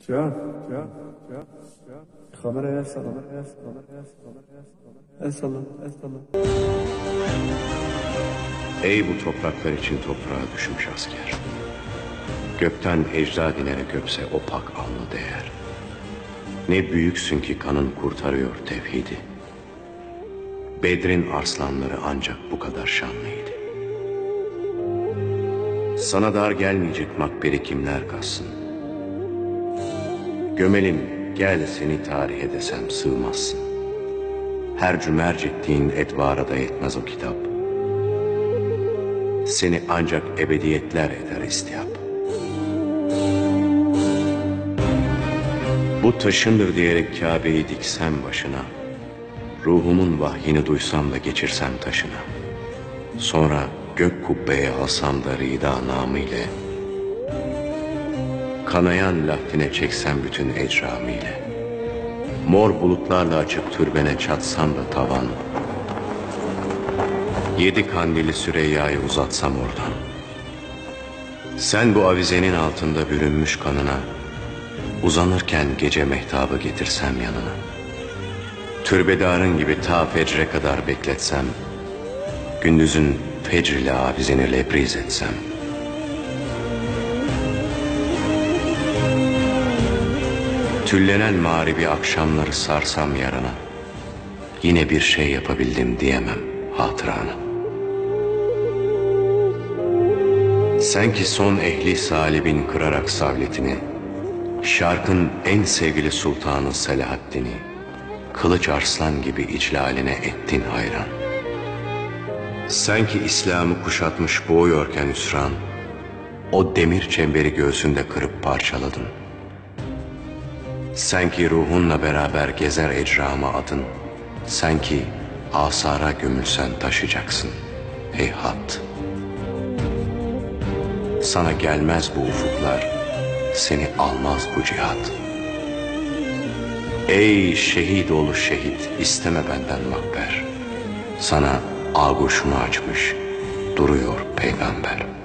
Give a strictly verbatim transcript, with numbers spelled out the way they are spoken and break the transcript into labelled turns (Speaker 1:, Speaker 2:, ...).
Speaker 1: Can, can, can, can. Kameraya el salla, kameraya el salla, kameraya el salla, kameraya el salla. El salla, el salla.
Speaker 2: Ey bu topraklar için toprağa düşmüş asker. Gökten ecdad inene göpse o pak alnı değer. Ne büyüksün ki kanın kurtarıyor tevhidi. Bedrin arslanları ancak bu kadar şanlıydı. Sana dar gelmeyecek makberi kimler kalsın. Gömelim gel seni tarihe desem sığmazsın. Her cümerc ettiğin edvara da yetmez o kitap. Seni ancak ebediyetler eder istihap. Bu taşındır diyerek Kabe'yi diksem başına, ruhumun vahyini duysam da geçirsem taşına, sonra gök kubbeye alsam da rida namı ile, kanayan laffine çeksem bütün ecramı ile, mor bulutlarla açıp türbene çatsam da tavan, yedi kandili Süreyya'yı uzatsam oradan, sen bu avizenin altında bürünmüş kanına, uzanırken gece mehtabı getirsem yanına, türbedarın gibi ta fecre kadar bekletsem, gündüzün fecr ile avizeni lebriz etsem, tüllenen mağribi akşamları sarsam yarına, yine bir şey yapabildim diyemem hatırana. Sen ki son ehli salibin kırarak savletini, şarkın en sevgili sultanı Selahaddin'i, kılıç arslan gibi iclaline ettin hayran. Sen ki İslam'ı kuşatmış boğuyorken hüsran, o demir çemberi göğsünde kırıp parçaladın. Sen ki ruhunla beraber gezer ecrama adın, sen ki asara gömülsen taşıyacaksın heyhat. Sana gelmez bu ufuklar, seni almaz bu cihat. Ey şehit oğlu şehit, isteme benden makber. Sana ağuşunu açmış duruyor peygamber.